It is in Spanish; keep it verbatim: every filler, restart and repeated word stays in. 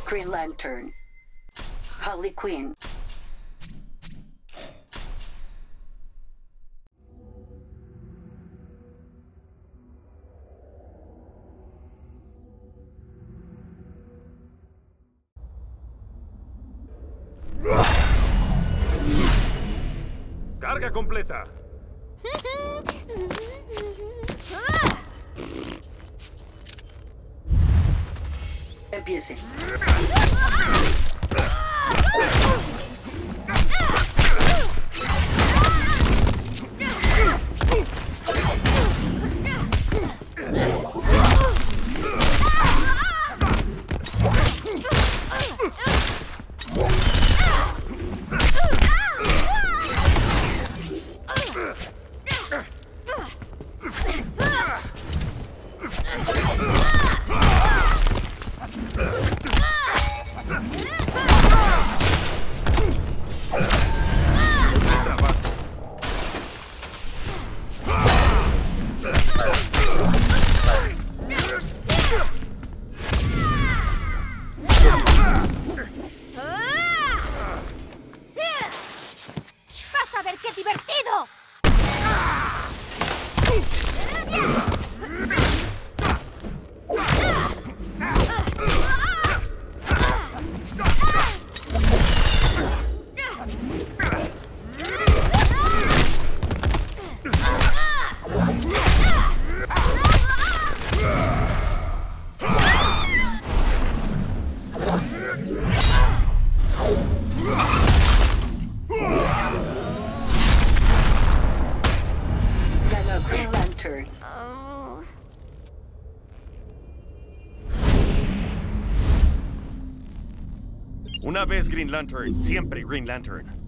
Green Lantern. Harley Quinn. ¡Carga completa! Empiece. ¡Vas a ver qué divertido! Ganó Green Lantern. Una vez Green Lantern, siempre Green Lantern.